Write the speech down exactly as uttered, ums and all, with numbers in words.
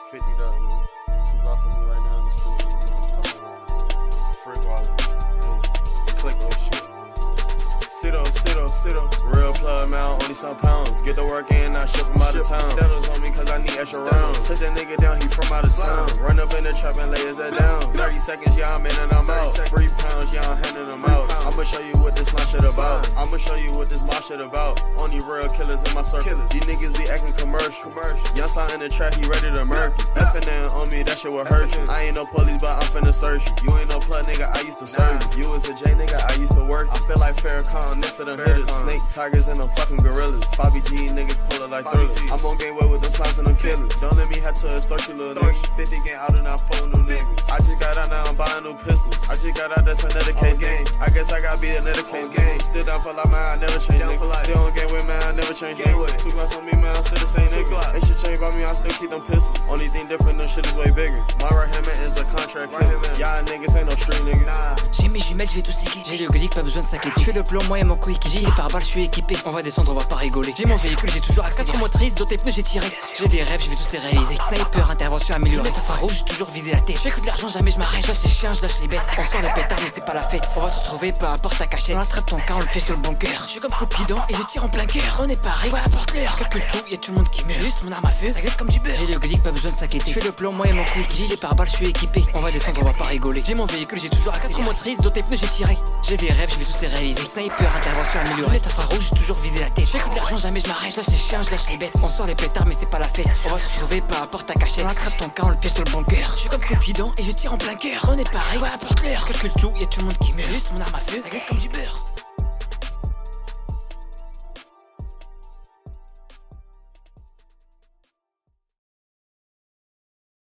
fifty thousand. Two blocks on me right now in the studio. Free wallet. Hey, click on shit. Sit up, sit up, sit up. Real plug, man, only some pounds. Get the work in, I ship him out of town. Status on me, cause I need extra rounds. Took that nigga down, he from out of town. Run up in the trap and lay his head down. thirty seconds, yeah, I'm in and I'm out. Free pounds, yeah, I'm handing them out. I'ma show you what this slime shit about. I'ma show you what this mob shit about. Only real killers in my circle. These niggas be acting commercial. Young slime in the trap, he ready to murk you. F N N on me, that shit will hurt you. I ain't no police, but I'm finna search you. You ain't no plug, nigga, I used to serve you. You was a J, nigga, I used to work. I feel like Farrakhan, next to them hitters. Snake, tigers, and them fucking gorillas. five B G niggas pull it like thrillers. I'm on game way with them slimes and them killers. Don't let me have to extort you, little nigga. fifty gang out and I four new niggas. I just got out, now I'm buying new pistols. I just got out, that's another case game. I guess I gotta be another case game. Still down for life, man, I never change, nigga. Still on game with, man, I never change, nigga. Two blocks on me, man, I'm still the same nigga. Ain't shit changed by me, I still keep them pistols. Only thing different, them shit is way bigger. My right hand man is a contract killer. Y'all niggas ain't no street nigga. J'ai mes jumelles, je vais tous niquer. J'ai le glick, pas besoin de s'inquiéter. Je fais le plan, moi et mon coéquipier. J'ai par balle, je suis équipé. On va descendre, on va pas rigoler. J'ai mon véhicule, j'ai toujours accès. Quatre motrices, d'autres pneus, j'ai tiré. J'ai des rêves, je vais tous les réaliser. Sniper, intervention améliorée. Mettre phare rouge, j'ai toujours visé la tête. Je fais que de l'argent, jamais je m'arrête. Je lâche les chiens, je lâche les bêtes. On sort les pétards, mais c'est pas la fête. On va se retrouver, peu importe ta cachette. On attrape ton car, on le piège dans le bunker. Je suis comme Cupidon et je tire en plein cœur. On est pareil, ouais, apporte l'heure. Calcule tout, y'a tout le monde qui meurt. Juste mon arme à feu, ça glisse comme du beurre. J'ai le glick, pas besoin de s'inquiéter. Je fais le plan, moi et mon coéquipier. J'ai par balle, je suis équipé. On va descendre, on va pas rigoler. J'ai mon véhicule, j'ai toujours accès. Quatre motrices, d'autres pneus, j'ai tiré. J'ai des rêves, je vais tous les réaliser. Sniper, intervention améliorée. Mettre phare rouge, j'ai toujours visé la tête. Je fais que de l'argent, jamais je m'arrête. Je lâche les chiens, je lâche les bêtes. On sort les pétards, mais c'est pas la fête. On va se retrouver, peu importe ta cachette. On attrape ton car, on le piège dans le bunker. Je suis comme Cupidon et je tire en plein cœur. On est pareil, ouais, apporte l'heure. Calcule tout, y'a tout le monde qui meurt. Juste mon arme à feu, ça glisse comme du beurre.